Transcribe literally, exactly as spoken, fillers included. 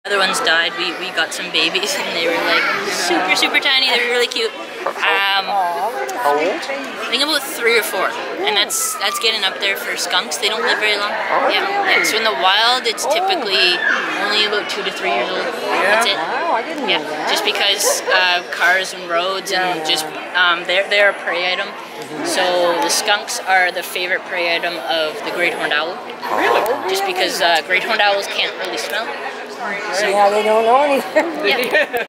Other ones died. We, we got some babies and they were like super, super tiny. They were really cute. Um, I think about three or four. And that's that's getting up there for skunks. They don't live very long. Yeah. yeah. So in the wild, it's typically only about two to three years old. That's it. Wow, I didn't know yeah. that. Just because uh, cars and roads and just, um, they're, they're a prey item. So the skunks are the favorite prey item of the great horned owl. Really? Just because uh, great horned owls can't really smell. So, yeah, they don't know anything. Yeah.